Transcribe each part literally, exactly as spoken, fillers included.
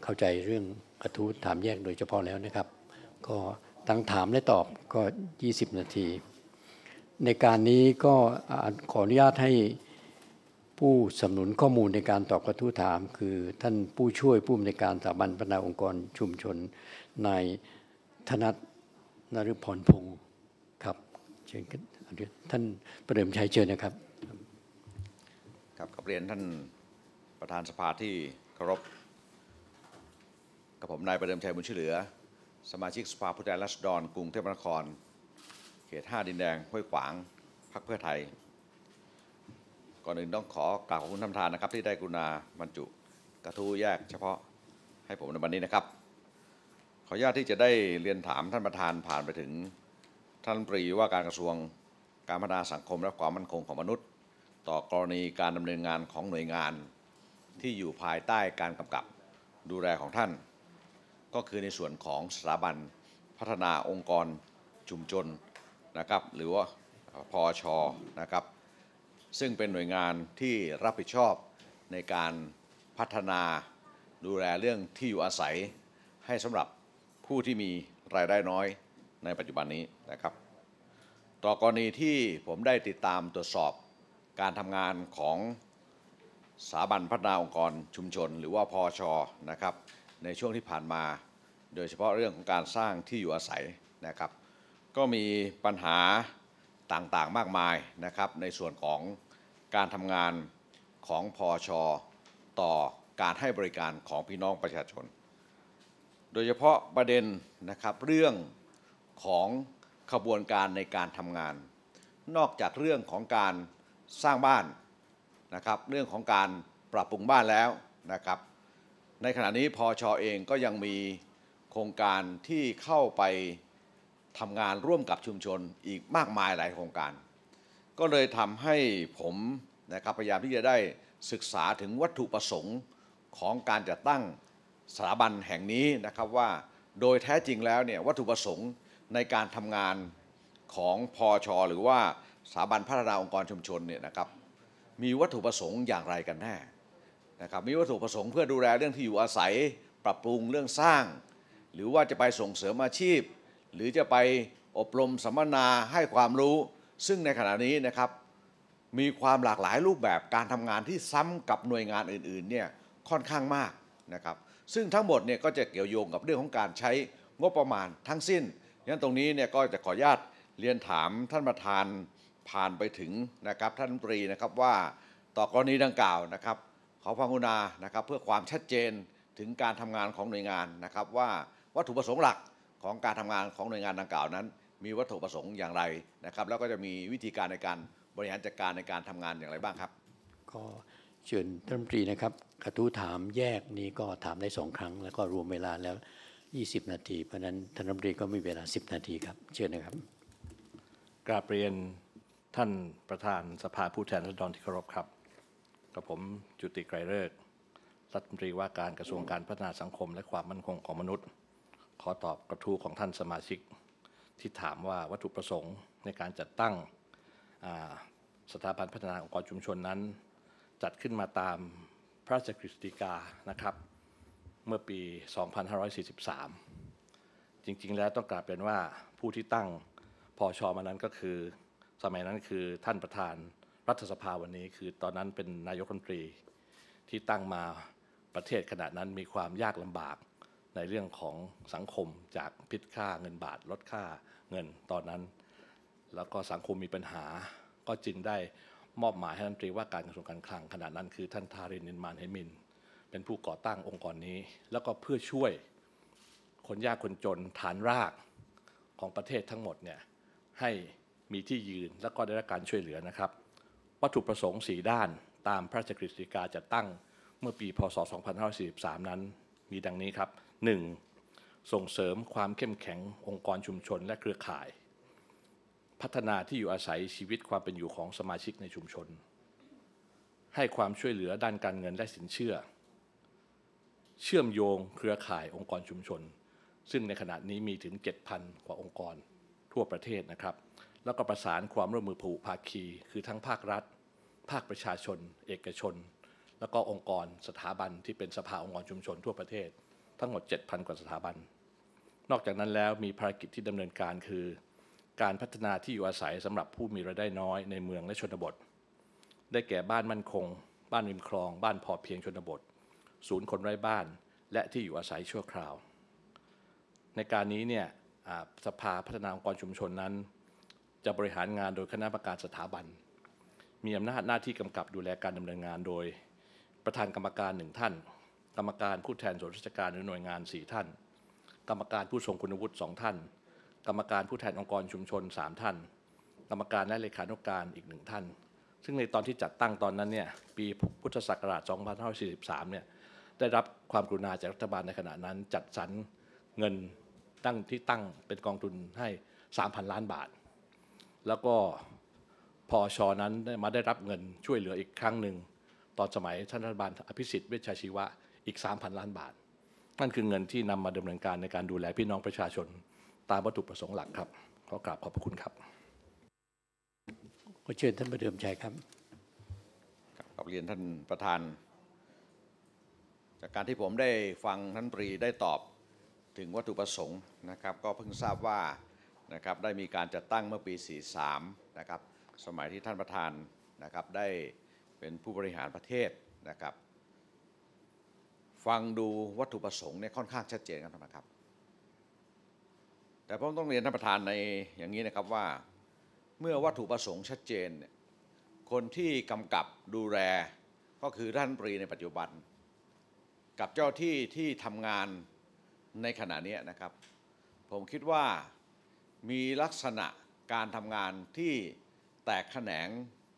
เข้าใจเรื่องกระทู้ถามแยกโดยเฉพาะแล้วนะครับก็ทั้งถามและตอบก็ยี่สิบนาทีในการนี้ก็ขออนุญาตให้ผู้สนับสนุนข้อมูลในการตอบกระทู้ถามคือท่านผู้ช่วยผู้อำนวยการสถาบันพัฒนาองค์กรชุมชนนายธนัท นฤพรพงศ์ครับเชิญท่านประเดิมชัยเชิญนะครับครับกับเรียนท่านประธานสภาที่เคารพกับผมนายประเดิมชัยบุญช่วยเหลือสมาชิกสภาผู้แทนราษฎรกรุงเทพมหานครเขตห้าดินแดงห้วยขวางพรรคเพื่อไทยก่อนอื่นต้องขอกราบขอบคุณท่านประธานนะครับที่ได้กรุณาบรรจุกระทู้แยกเฉพาะให้ผมในวันนี้นะครับขออนุญาตที่จะได้เรียนถามท่านประธานผ่านไปถึงท่านรัฐมนตรีว่าการกระทรวงการพัฒนาสังคมและความมั่นคงของมนุษย์ต่อกรณีการดำเนินงานของหน่วยงานที่อยู่ภายใต้การกำกับดูแลของท่านก็คือในส่วนของสถาบันพัฒนาองค์กรชุมชนนะครับหรือว่าพอช.นะครับซึ่งเป็นหน่วยงานที่รับผิดชอบในการพัฒนาดูแลเรื่องที่อยู่อาศัยให้สำหรับผู้ที่มีรายได้น้อยในปัจจุบันนี้นะครับต่อกรณีที่ผมได้ติดตามตรวจสอบการทำงานของสถาบันพัฒนาองค์กรชุมชนหรือว่าพอช.นะครับในช่วงที่ผ่านมาโดยเฉพาะเรื่องของการสร้างที่อยู่อาศัยนะครับก็มีปัญหาต่างๆมากมายนะครับในส่วนของการทำงานของพอช.ต่อการให้บริการของพี่น้องประชาชนโดยเฉพาะประเด็นนะครับเรื่องของขบวนการในการทำงานนอกจากเรื่องของการสร้างบ้านนะครับเรื่องของการปรับปรุงบ้านแล้วนะครับในขณะนี้พอช.เองก็ยังมีโครงการที่เข้าไปทำงานร่วมกับชุมชนอีกมากมายหลายโครงการก็เลยทำให้ผมนะครับพยายามที่จะได้ศึกษาถึงวัตถุประสงค์ของการจัดตั้งสถาบันแห่งนี้นะครับว่าโดยแท้จริงแล้วเนี่ยวัตถุประสงค์ในการทำงานของพอช.หรือว่าสถาบันพัฒนาองค์กรชุมชนเนี่ยนะครับมีวัตถุประสงค์อย่างไรกันแน่นะครับมีวัตถุประสงค์เพื่อดูแลเรื่องที่อยู่อาศัยปรับปรุงเรื่องสร้างหรือว่าจะไปส่งเสริมอาชีพหรือจะไปอบรมสัมมนาให้ความรู้ซึ่งในขณะนี้นะครับมีความหลากหลายรูปแบบการทำงานที่ซ้ำกับหน่วยงานอื่นๆเนี่ยค่อนข้างมากนะครับซึ่งทั้งหมดเนี่ยก็จะเกี่ยวโยงกับเรื่องของการใช้งบประมาณทั้งสิ้นดังนั้นตรงนี้เนี่ยก็จะขออนุญาตเรียนถามท่านประธานผ่านไปถึงนะครับท่านรัฐมนตรีนะครับว่าต่อกรณีดังกล่าวนะครับขอความกรุณานะครับเพื่อความชัดเจนถึงการทำงานของหน่วยงานนะครับว่าวัตถุประสงค์หลักของการทำงานของหน่วยงานดังกล่าวนั้นมีวัตถุประสงค์อย่างไรนะครับแล้วก็จะมีวิธีการในการบริหารจัดการในการทำงานอย่างไรบ้างครับก็เชิญท่านรัฐมนตรีนะครับกระทู้ถามแยกนี้ก็ถามได้สองครั้งแล้วก็รวมเวลาแล้วยี่สิบนาทีเพราะนั้นท่านรัฐมนตรีก็มีเวลาสิบนาทีครับเชิญนะครับกราบเรียนท่านประธานสภาผู้แทนราษฎรที่เคารพครับกับผมจุติไกรฤกษ์รัฐมนตรีว่าการกระทรวงการพัฒนาสังคมและความมั่นคงของมนุษย์ขอตอบกระทู้ของท่านสมาชิกที่ถามว่าวัตถุประสงค์ในการจัดตั้งสถาบันพัฒนาองค์กรชุมชนนั้นจัดขึ้นมาตามพระราชกฤษฎีกานะครับเมื่อปี สองพันห้าร้อยสี่สิบสาม จริงๆแล้วต้องกราบเรียนว่าผู้ที่ตั้งพอช.มานั้นก็คือสมัยนั้นคือท่านประธานรัฐสภาวันนี้คือตอนนั้นเป็นนายกรัฐมนตรีที่ตั้งมาประเทศขณะนั้นมีความยากลำบากในเรื่องของสังคมจากพิษค่าเงินบาทลดค่าเงินตอนนั้นแล้วก็สังคมมีปัญหาก็จึงได้มอบหมายให้รัฐมนตรีว่าการกระทรวงการคลังขณะนั้นคือท่านทาริน นินมาน ไหมินเป็นผู้ก่อตั้งองค์กรนี้แล้วก็เพื่อช่วยคนยากคนจนฐานรากของประเทศทั้งหมดเนี่ยให้มีที่ยืนและก็ได้รับการช่วยเหลือนะครับวัตถุประสงค์สี่ด้านตามพระราชกฤษฎีกาจัดตั้งเมื่อปีพ.ศ. สองพันห้าร้อยสี่สิบสามนั้นมีดังนี้ครับ หนึ่ง. ส่งเสริมความเข้มแข็งองค์กรชุมชนและเครือข่ายพัฒนาที่อยู่อาศัยชีวิตความเป็นอยู่ของสมาชิกในชุมชนให้ความช่วยเหลือด้านการเงินและสินเชื่อเชื่อมโยงเครือข่ายองค์กรชุมชนซึ่งในขณะนี้มีถึง เจ็ดพัน กว่าองค์กรทั่วประเทศนะครับแล้วก็ประสานความร่วมมือผูกภาคีคือทั้งภาครัฐภาคประชาชนเอกชนแล้วก็องค์กรสถาบันที่เป็นสภาองค์กรชุมชนทั่วประเทศทั้งหมด เจ็ดพัน กว่าสถาบันนอกจากนั้นแล้วมีภารกิจที่ดำเนินการคือการพัฒนาที่อยู่อาศัยสำหรับผู้มีรายได้น้อยในเมืองและชนบทได้แก่บ้านมั่นคงบ้านริมคลองบ้านพอเพียงชนบทศูนย์คนไร้บ้านและที่อยู่อาศัยชั่วคราวในการนี้เนี่ยสภาพัฒนาองค์กรชุมชนนั้นจะบริหารงานโดยคณะกรรมการสถาบันมีอำนาจหน้าที่กำกับดูแลการดำเนินงานโดยประธานกรรมการหนึ่งท่านกรรมการผู้แทนส่วนราชการหรือหน่วยงานสี่ท่านกรรมการผู้ทรงคุณวุฒิสองท่านกรรมการผู้แทนองค์กรชุมชนสามท่านกรรมการและเลขานุการอีกหนึ่งท่านซึ่งในตอนที่จัดตั้งตอนนั้นเนี่ยปีพุทธศักราชสองพันห้าร้อยสี่สิบสามเนี่ยได้รับความกรุณาจากรัฐบาลในขณะนั้นจัดสรรเงินตั้งที่ตั้งเป็นกองทุนให้ สามพัน ล้านบาทแล้วก็พอชนั้นได้มาได้รับเงินช่วยเหลืออีกครั้งหนึ่งตอนสมัยท่านรัฐบาลอภิสิทธิ์เวชชาชีวะอีก สามพัน ล้านบาทนั่นคือเงินที่นำมาดำเนินการในการดูแลพี่น้องประชาชนตามวัตถุประสงค์หลักครับขอกราบขอบพระคุณครับขอเชิญท่านประเดิมชัยครับขอบเรียนท่านประธานจากการที่ผมได้ฟังท่านปรีได้ตอบถึงวัตถุประสงค์นะครับก็เพิ่งทราบว่านะครับได้มีการจัดตั้งเมื่อปีสี่สิบสามนะครับสมัยที่ท่านประธานนะครับได้เป็นผู้บริหารประเทศนะครับฟังดูวัตถุประสงค์เนี่ยค่อนข้างชัดเจนกันนะครับแต่ผมต้องเรียนท่านประธานในอย่างนี้นะครับว่าเมื่อวัตถุประสงค์ชัดเจนเนี่ยคนที่กำกับดูแลก็คือท่านปรีในปัจจุบันกับเจ้าที่ที่ทำงานในขณะนี้นะครับผมคิดว่ามีลักษณะการทำงานที่แตกแขนง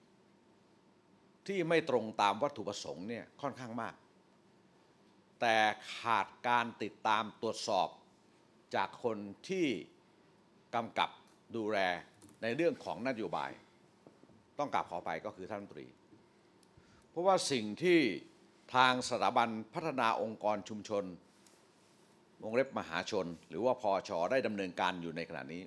ที่ไม่ตรงตามวัตถุประสงค์เนี่ยค่อนข้างมากแต่ขาดการติดตามตรวจสอบจากคนที่กำกับดูแลในเรื่องของนโยบายต้องกราบขอไปก็คือท่านรัฐมนตรีเพราะว่าสิ่งที่ทางสถาบันพัฒนาองค์กรชุมชนวงเล็บมหาชนหรือว่าพช.ได้ดำเนินการอยู่ในขณะนี้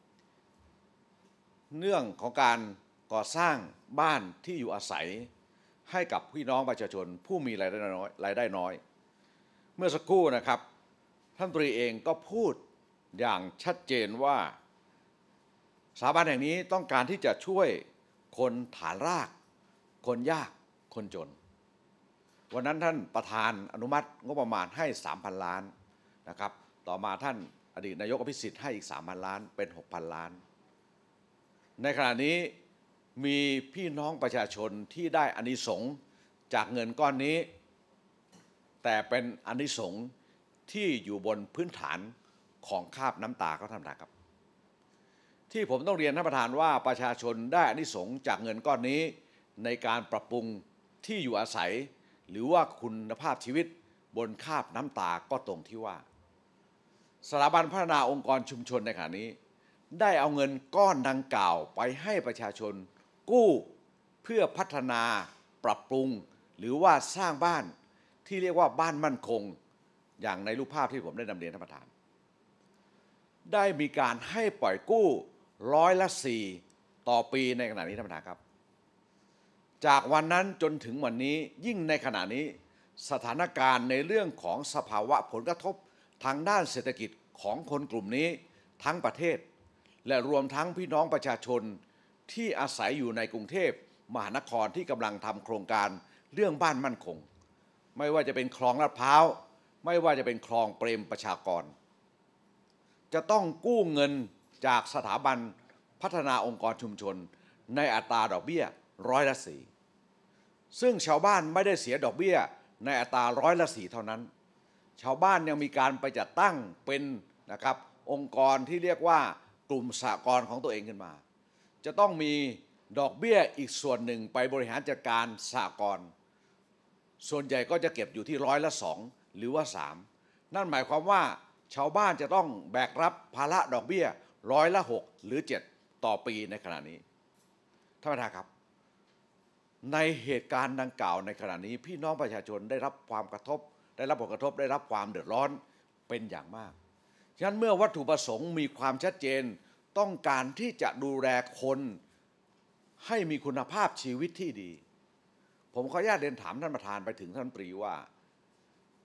เรื่องของการก่อสร้างบ้านที่อยู่อาศัยให้กับพี่น้องประชาชนผู้มีรายได้น้อยรายได้น้อยเมื่อสักครู่นะครับท่านรัฐมนตรีเองก็พูดอย่างชัดเจนว่าสถาบันแห่งนี้ต้องการที่จะช่วยคนฐานรากคนยากคนจนวันนั้นท่านประธานอนุมัติงบประมาณให้ สามพัน ล้านนะครับต่อมาท่านอดีตนายกอภิสิทธิ์ให้อีก สามพัน ล้านเป็น หกพัน ล้านในขณะนี้มีพี่น้องประชาชนที่ได้อานิสงส์จากเงินก้อนนี้แต่เป็นอานิสงส์ที่อยู่บนพื้นฐานของคราบน้ำตาเขาทำได้ครับที่ผมต้องเรียนท่านประธานว่าประชาชนได้อานิสงส์จากเงินก้อนนี้ในการปรับปรุงที่อยู่อาศัยหรือว่าคุณภาพชีวิตบนคราบน้ำตาก็ตรงที่ว่าสถาบันพัฒนาองค์กรชุมชนในขณะนี้ได้เอาเงินก้อนดังกล่าวไปให้ประชาชนกู้เพื่อพัฒนาปรับปรุงหรือว่าสร้างบ้านที่เรียกว่าบ้านมั่นคงอย่างในรูปภาพที่ผมได้นำเรียนท่านประธานได้มีการให้ปล่อยกู้ร้อยละสี่ต่อปีในขณะนี้ท่านประธานครับจากวันนั้นจนถึงวันนี้ยิ่งในขณะนี้สถานการณ์ในเรื่องของสภาวะผลกระทบทางด้านเศรษฐกิจของคนกลุ่มนี้ทั้งประเทศและรวมทั้งพี่น้องประชาชนที่อาศัยอยู่ในกรุงเทพมหานครที่กำลังทำโครงการเรื่องบ้านมั่นคงไม่ว่าจะเป็นคลองลาดพร้าวไม่ว่าจะเป็นคลองเปรมประชากรจะต้องกู้เงินจากสถาบันพัฒนาองค์กรชุมชนในอัตราดอกเบี้ยร้อยละสี่ซึ่งชาวบ้านไม่ได้เสียดอกเบี้ยในอัตราร้อยละสี่เท่านั้นชาวบ้านยังมีการไปจัดตั้งเป็นนะครับองค์กรที่เรียกว่ากลุ่มสหกรณ์ของตัวเองขึ้นมาจะต้องมีดอกเบี้ยอีกส่วนหนึ่งไปบริหารจัดการสหกรณ์ส่วนใหญ่ก็จะเก็บอยู่ที่ร้อยละสองหรือว่าสามนั่นหมายความว่าชาวบ้านจะต้องแบกรับภาระดอกเบี้ยร้อยละหกหรือเจ็ดต่อปีในขณะนี้ท่านประธานครับในเหตุการณ์ดังกล่าวในขณะนี้พี่น้องประชาชนได้รับความกระทบได้รับผลกระทบได้รับความเดือดร้อนเป็นอย่างมากฉะนั้นเมื่อวัตถุประสงค์มีความชัดเจนต้องการที่จะดูแลคนให้มีคุณภาพชีวิตที่ดีผมขออนุญาตเรียนถามท่านประธานไปถึงท่านปรีว่าพ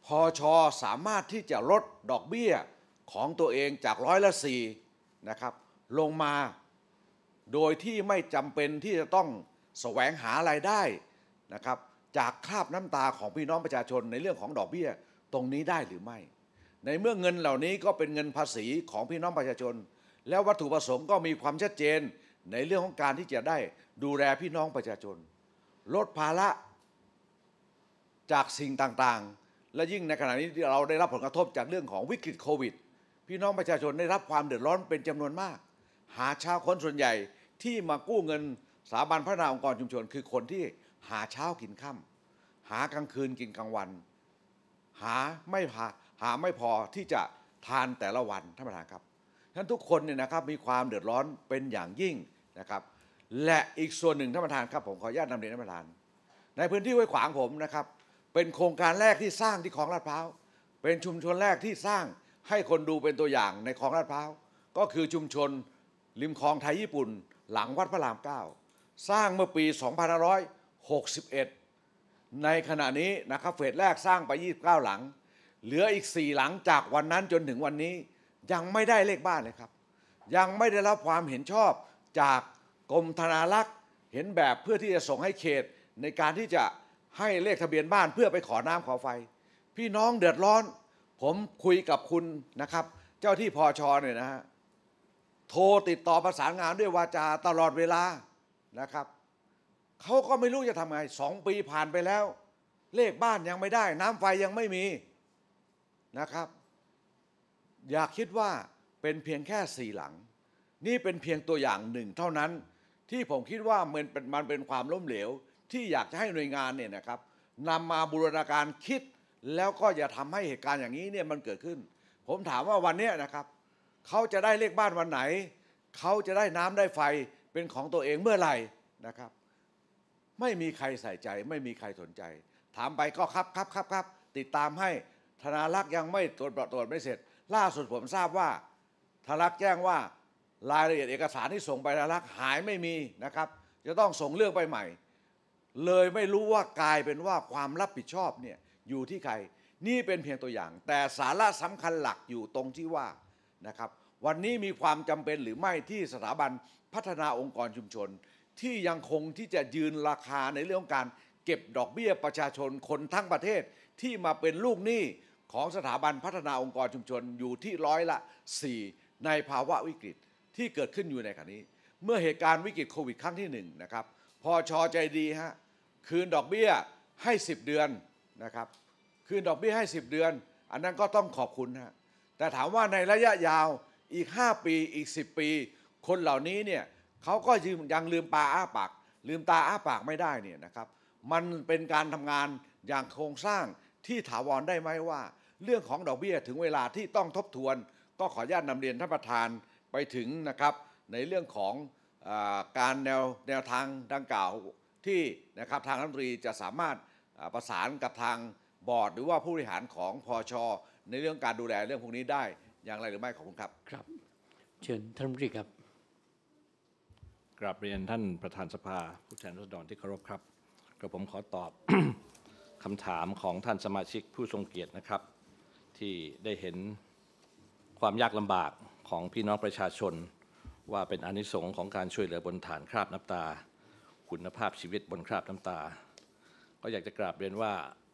พช.สามารถที่จะลดดอกเบี้ยของตัวเองจากร้อยละสี่นะครับลงมาโดยที่ไม่จำเป็นที่จะต้องแสวงหารายได้นะครับจากคราบน้ำตาของพี่น้องประชาชนในเรื่องของดอกเบี้ยตรงนี้ได้หรือไม่ในเมื่อเงินเหล่านี้ก็เป็นเงินภาษีของพี่น้องประชาชนแล้ววัตถุประสงค์ก็มีความชัดเจนในเรื่องของการที่จะได้ดูแลพี่น้องประชาชนลดภาระจากสิ่งต่างๆและยิ่งในขณะนี้ที่เราได้รับผลกระทบจากเรื่องของวิกฤตโควิดพี่น้องประชาชนได้รับความเดือดร้อนเป็นจำนวนมากหาเช้าคนส่วนใหญ่ที่มากู้เงินสถาบันพัฒนาองค์กรชุมชนคือคนที่หาเช้ากินค่ำหากลางคืนกินกลางวันหาไม่หาหาไม่พอที่จะทานแต่ละวันท่านประธานครับฉะนั้นทุกคนเนี่ยนะครับมีความเดือดร้อนเป็นอย่างยิ่งนะครับและอีกส่วนหนึ่งท่านประธานครับผมขออนุญาตนำเรียนท่านประธานในพื้นที่ห้วยขวางผมนะครับเป็นโครงการแรกที่สร้างที่คลองลาดพร้าวเป็นชุมชนแรกที่สร้างให้คนดูเป็นตัวอย่างในคลองลาดพร้าวก็คือชุมชนริมคลองไทยญี่ปุ่นหลังวัดพระรามเก้าสร้างเมื่อปีสองพันห้าร้อยหกสิบเอ็ดในขณะนี้นะครับเฟสแรกสร้างไปยี่สิบเก้าหลังเหลืออีกสี่หลังจากวันนั้นจนถึงวันนี้ยังไม่ได้เลขบ้านเลยครับยังไม่ได้รับความเห็นชอบจากกรมธนารักษ์เห็นแบบเพื่อที่จะส่งให้เขตในการที่จะให้เลขทะเบียนบ้านเพื่อไปขอน้ำขอไฟพี่น้องเดือดร้อนผมคุยกับคุณนะครับเจ้าที่พช.เนี่ยนะฮะโทรติดต่อประสานงานด้วยวาจาตลอดเวลานะครับเขาก็ไม่รู้จะทำไงสองปีผ่านไปแล้วเลขบ้านยังไม่ได้น้ำไฟยังไม่มีนะครับอยากคิดว่าเป็นเพียงแค่สี่หลังนี่เป็นเพียงตัวอย่างหนึ่งเท่านั้นที่ผมคิดว่ามันเป็นมันเป็นความล้มเหลวที่อยากจะให้หน่วยงานเนี่ยนะครับนำมาบูรณาการคิดแล้วก็อย่าทำให้เหตุการณ์อย่างนี้เนี่ยมันเกิดขึ้นผมถามว่าวันนี้นะครับเขาจะได้เลขบ้านวันไหนเขาจะได้น้ำได้ไฟเป็นของตัวเองเมื่อไหร่นะครับไม่มีใครใส่ใจไม่มีใครสนใจถามไปก็ครับครับครับครับติดตามให้ธนารักษ์ยังไม่ตรวจตรวจไม่เสร็จล่าสุดผมทราบว่าธนารักษ์แจ้งว่ารายละเอียดเอกสารที่ส่งไปธนารักษ์หายไม่มีนะครับจะต้องส่งเรื่องไปใหม่เลยไม่รู้ว่ากลายเป็นว่าความรับผิดชอบเนี่ยอยู่ที่ใครนี่เป็นเพียงตัวอย่างแต่สาระสำคัญหลักอยู่ตรงที่ว่านะครับวันนี้มีความจำเป็นหรือไม่ที่สถาบันพัฒนาองค์กรชุมชนที่ยังคงที่จะยืนราคาในเรื่องของการเก็บดอกเบี้ยประชาชนคนทั้งประเทศที่มาเป็นลูกหนี้ของสถาบันพัฒนาองค์กรชุมชนอยู่ที่ร้อยละสี่ในภาวะวิกฤตที่เกิดขึ้นอยู่ในขณะนี้เมื่อเหตุการณ์วิกฤตโควิดครั้งที่หนึ่งนะครับพช.ใจดีฮะคืนดอกเบี้ยให้สิบเดือนนะครับคืนดอกเบี้ยให้สิบเดือนอันนั้นก็ต้องขอบคุณฮะแต่ถามว่าในระยะยาวอีกห้าปีอีกสิบปีคนเหล่านี้เนี่ยเขาก็ยังลืมตาอ้าปากลืมตาอ้าปากไม่ได้เนี่ยนะครับมันเป็นการทำงานอย่างโครงสร้างที่ถาวรได้ไหมว่าเรื่องของดอกเบี้ยถึงเวลาที่ต้องทบทวนก็ขออนุญาตนำเรียนท่านประธานไปถึงนะครับในเรื่องของเอ่อการแนวแนวทางดังกล่าวที่นะครับทางรัฐมนตรีจะสามารถประสานกับทางบอร์ดหรือว่าผู้บริหารของพช.ในเรื่องการดูแลเรื่องพวกนี้ได้อย่างไรหรือไม่ขอบคุณครับครับเชิญท่านรัฐมนตรีครับกราบเรียนท่านประธานสภาผู้แทนราษฎรที่เคารพครับกระผมขอตอบ คำถามของท่านสมาชิกผู้ทรงเกียรตินะครับที่ได้เห็นความยากลำบากของพี่น้องประชาชนว่าเป็นอานิสงส์ของการช่วยเหลือบนฐานคราบน้ำตาคุณภาพชีวิตบนคราบน้ำตาก็อยากจะกราบเรียนว่า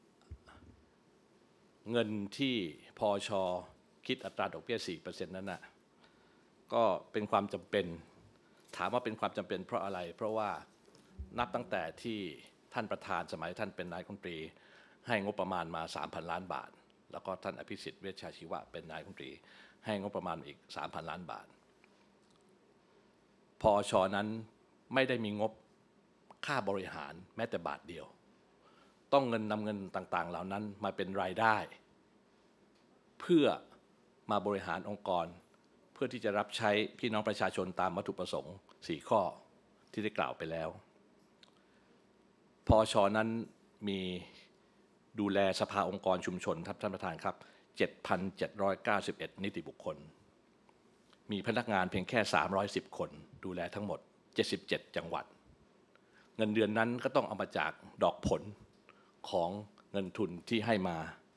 เงินที่พช.คิดอัตราดอกเบี้ย สี่เปอร์เซ็นต์ นั้นนะก็เป็นความจำเป็นถามว่าเป็นความจำเป็นเพราะอะไรเพราะว่านับตั้งแต่ที่ท่านประธานสมัยท่านเป็นนายกรัฐมนตรีให้งบประมาณมา สามพัน ล้านบาทแล้วก็ท่านอภิสิทธิ์เวชชาชีวะเป็นนายกรัฐมนตรีให้งบประมาณอีก สามพัน ล้านบาทพช.นั้นไม่ได้มีงบค่าบริหารแม้แต่บาทเดียวต้องเงินนำเงินต่างๆเหล่านั้นมาเป็นรายได้เพื่อมาบริหารองค์กรเพื่อที่จะรับใช้พี่น้องประชาชนตามวัตถุประสงค์สี่ข้อที่ได้กล่าวไปแล้วพช.นั้นมีดูแลสภาองค์กรชุมชนท่านประธานครับ เจ็ดพันเจ็ดร้อยเก้าสิบเอ็ด นิติบุคคลมีพนักงานเพียงแค่สามร้อยสิบคนดูแลทั้งหมดเจ็ดสิบเจ็ดจังหวัดเงินเดือนนั้นก็ต้องเอามาจากดอกผลของเงินทุนที่ให้มา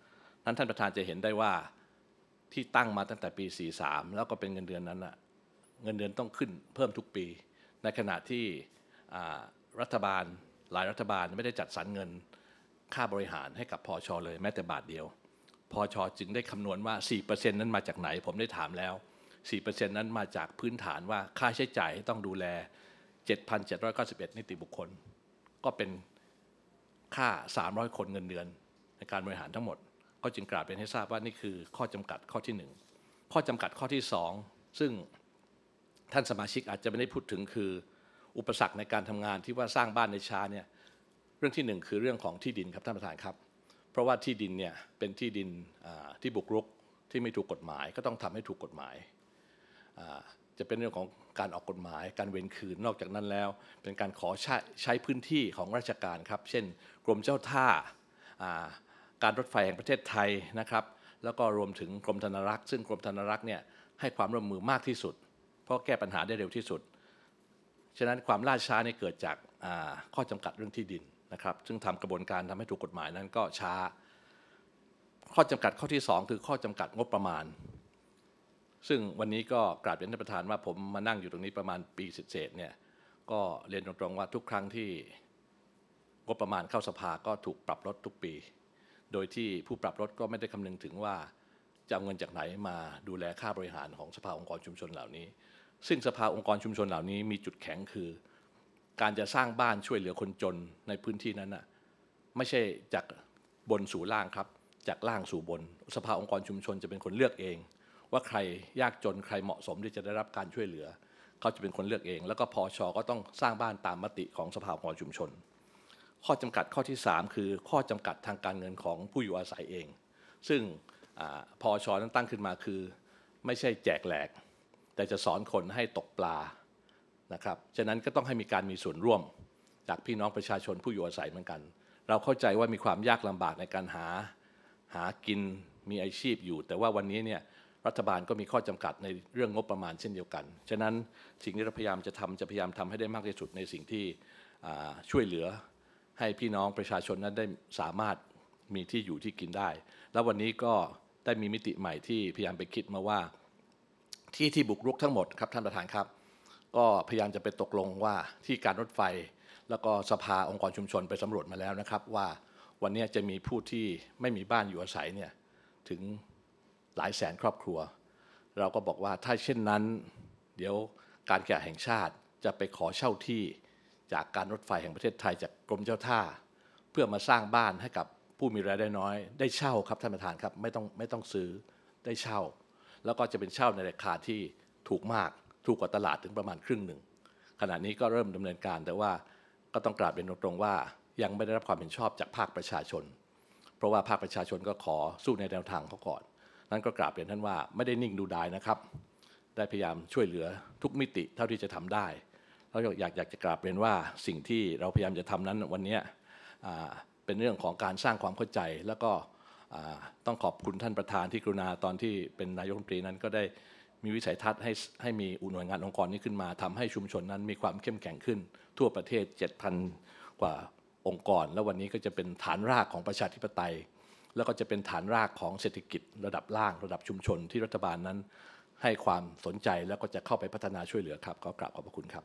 นั้นท่านประธานจะเห็นได้ว่าที่ตั้งมาตั้งแต่ปีสี่สิบสามแล้วก็เป็นเงินเดือนนั้นนะเงินเดือนต้องขึ้นเพิ่มทุกปี ในขณะที่รัฐบาลหลายรัฐบาลไม่ได้จัดสรรเงินค่าบริหารให้กับพช.เลยแม้แต่บาทเดียวพช.จึงได้คำนวณว่า สี่เปอร์เซ็นต์ นั้นมาจากไหนผมได้ถามแล้ว สี่เปอร์เซ็นต์ นั้นมาจากพื้นฐานว่าค่าใช้จ่ายต้องดูแล เจ็ดพันเจ็ดร้อยเก้าสิบเอ็ด นิติบุคคลก็เป็นค่าสามร้อยคนเงินเดือนในการบริหารทั้งหมดก็จึงกราบเป็นให้ทราบว่านี่คือข้อจำกัดข้อที่หนึ่งข้อจำกัดข้อที่สองซึ่งท่านสมาชิกอาจจะไม่ได้พูดถึงคืออุปสรรคในการทำงานที่ว่าสร้างบ้านในช้าเนี่ยเรื่องที่หนึ่งคือเรื่องของที่ดินครับท่านประธานครับเพราะว่าที่ดินเนี่ยเป็นที่ดินที่บุกรุกที่ไม่ถูกกฎหมายก็ต้องทำให้ถูกกฎหมายจะเป็นเรื่องของการออกกฎหมายการเว้นคืนนอกจากนั้นแล้วเป็นการขอใช้ใช้พื้นที่ของราชการครับเช่นกรมเจ้าท่าการรถไฟแห่งประเทศไทยนะครับแล้วก็รวมถึงกรมธนารักษ์ซึ่งกรมธนารักษ์เนี่ยให้ความร่วมมือมากที่สุดเพราะแก้ปัญหาได้เร็วที่สุดฉะนั้นความล่าช้าเนี่ยเกิดจากข้อจำกัดเรื่องที่ดินนะครับซึ่งทำกระบวนการทำให้ถูกกฎหมายนั้นก็ช้าข้อจำกัดข้อที่สองคือข้อจำกัดงบประมาณซึ่งวันนี้ก็กราบเรียนท่านประธานว่าผมมานั่งอยู่ตรงนี้ประมาณปีเศษๆเนี่ยก็เรียนตรงๆว่าทุกครั้งที่งบประมาณเข้าสภาก็ถูกปรับลดทุกปีโดยที่ผู้ปรับลดก็ไม่ได้คำนึงถึงว่าจะเอาเงินจากไหนมาดูแลค่าบริหารของสภาองค์กรชุมชนเหล่านี้ซึ่งสภาองค์กรชุมชนเหล่านี้มีจุดแข็งคือการจะสร้างบ้านช่วยเหลือคนจนในพื้นที่นั้นน่ะไม่ใช่จากบนสู่ล่างครับจากล่างสู่บนสภาองค์กรชุมชนจะเป็นคนเลือกเองว่าใครยากจนใครเหมาะสมที่จะได้รับการช่วยเหลือเขาจะเป็นคนเลือกเองแล้วก็พช.ก็ต้องสร้างบ้านตามมติของสภาองค์กรชุมชนข้อจำกัดข้อที่สามคือข้อจำกัดทางการเงินของผู้อยู่อาศัยเองซึ่งพช.นั้นตั้งขึ้นมาคือไม่ใช่แจกแหลกแต่จะสอนคนให้ตกปลานะครับฉะนั้นก็ต้องให้มีการมีส่วนร่วมจากพี่น้องประชาชนผู้อยู่อาศัยเหมือนกันเราเข้าใจว่ามีความยากลำบากในการหาหากินมีอาชีพอยู่แต่ว่าวันนี้เนี่ยรัฐบาลก็มีข้อจำกัดในเรื่องงบประมาณเช่นเดียวกันฉะนั้นสิ่งที่เราพยายามจะทำจะพยายามทำให้ได้มากที่สุดในสิ่งที่ช่วยเหลือให้พี่น้องประชาชนนั้นได้สามารถมีที่อยู่ที่กินได้แล้ววันนี้ก็ได้มีมิติใหม่ที่พยายามไปคิดมาว่าที่ที่บุกรุกทั้งหมดครับท่านประธานครับก็พยายามจะไปตกลงว่าที่การรถไฟแล้วก็สภาองค์กรชุมชนไปสำรวจมาแล้วนะครับว่าวันนี้จะมีผู้ที่ไม่มีบ้านอยู่อาศัยเนี่ยถึงหลายแสนครอบครัวเราก็บอกว่าถ้าเช่นนั้นเดี๋ยวการแข่งแห่งชาติจะไปขอเช่าที่จากการรถไฟแห่งประเทศไทยจากกรมเจ้าท่าเพื่อมาสร้างบ้านให้กับผู้มีรายได้น้อยได้เช่าครับท่านประธานครับไม่ต้องไม่ต้องซื้อได้เช่าแล้วก็จะเป็นเช่าในราคาที่ถูกมากถูกกว่าตลาดถึงประมาณครึ่งหนึ่งขณะนี้ก็เริ่มดำเนินการแต่ว่าก็ต้องกราบเรียนตรงๆว่ายังไม่ได้รับความเห็นชอบจากภาคประชาชนเพราะว่าภาคประชาชนก็ขอสู้ในแนวทางเขาก่อนนั้นก็กราบเรียนท่านว่าไม่ได้นิ่งดูดายนะครับได้พยายามช่วยเหลือทุกมิติเท่าที่จะทำได้แล้วอยากอยากจะกราบเรียนว่าสิ่งที่เราพยายามจะทำนั้นวันนี้เป็นเรื่องของการสร้างความเข้าใจแล้วก็ต้องขอบคุณท่านประธานที่กรุณาตอนที่เป็นนายกรัฐมนตรีนั้นก็ได้มีวิสัยทัศน์ให้ให้มีหน่วยงานองค์กรนี้ขึ้นมาทำให้ชุมชนนั้นมีความเข้มแข็งขึ้นทั่วประเทศ เจ็ดพัน กว่าองค์กรแล้ววันนี้ก็จะเป็นฐานรากของประชาธิปไตยแล้วก็จะเป็นฐานรากของเศรษฐกิจระดับล่างระดับชุมชนที่รัฐบาลนั้นให้ความสนใจแล้วก็จะเข้าไปพัฒนาช่วยเหลือครับก็กราบขอบพระคุณครับ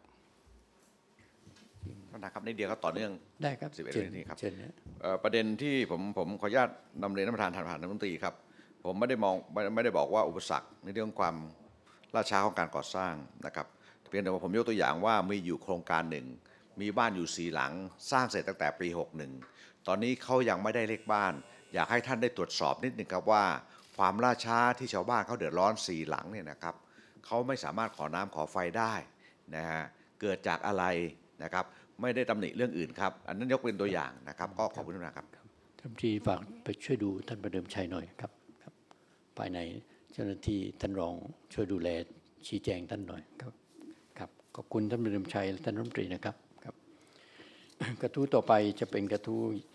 ท่านนะครับนิดเดียวก็ต่อเนื่องได้ครับสิบเอ็ดนาทีครับประเด็นที่ผมผมขออนุญาตนำเรียนท่านประธานผ่านท่านรัฐมนตรีครับผมไม่ได้มองไม่ได้บอกว่าอุปสรรคในเรื่องความล่าช้าของการก่อสร้างนะครับเพียงแต่ว่าผมยกตัวอย่างว่ามีอยู่โครงการหนึ่งมีบ้านอยู่สี่หลังสร้างเสร็จตั้งแต่ปีหกสิบเอ็ดตอนนี้เขายังไม่ได้เลขบ้านอยากให้ท่านได้ตรวจสอบนิดนึงครับว่าความล่าช้าที่ชาวบ้านเขาเดือดร้อนสี่หลังเนี่ยนะครับเขาไม่สามารถขอน้ำขอไฟได้นะฮะเกิดจากอะไรนะครับไม่ได้ตำหนิเรื่องอื่นครับอันนั้นยกเป็นตัวอย่างนะครับก็ขอบคุณนะครับท่านที่ฝากไปช่วยดูท่านประเดิมชัยหน่อยครับครับภายในเจ้าหน้าที่ท่านรองช่วยดูแลชี้แจงท่านหน่อยครับครับขอบคุณท่านประเดิมชัยและท่านรัฐมนตรีนะครับครับกระทู้ต่อไปจะเป็นกระทู้